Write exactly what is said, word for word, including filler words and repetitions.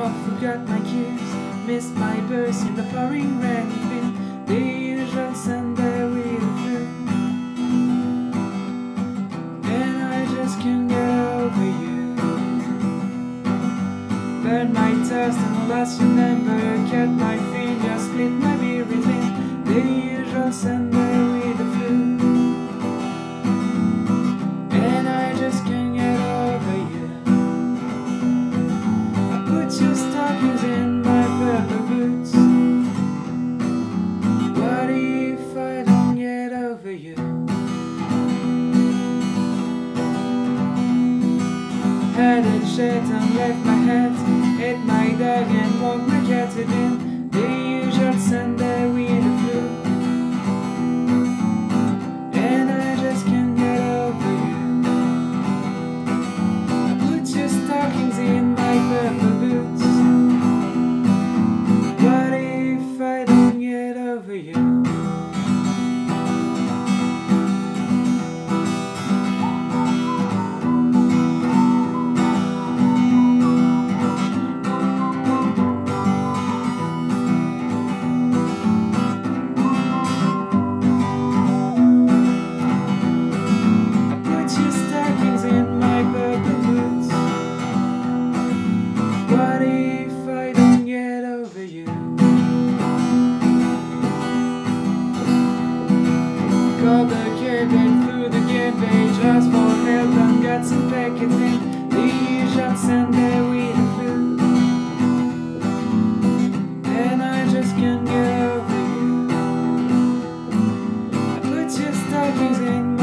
off, forgot my keys, missed my bus in the pouring rain. It's been the usual Sunday with the flu, and I just can't get over you. Burn my toast and the last remember, cut my fingers, split my beer between the usual Sunday with the flu, and I just can't get over you. I put your stockings in my purple boots. What if I don't get over you? Had a chat and left my hat, ate my dog and walked my cat again. The usual Sunday with the flu, and I just can't get over you. I put your stockings in my purple boots. What if I don't get over you? What if I don't get over you? Called the cabbage, threw the garbage, asked for help and got some packaging. The usual Sunday with the flu, and I just can't get over you. I put your stockings in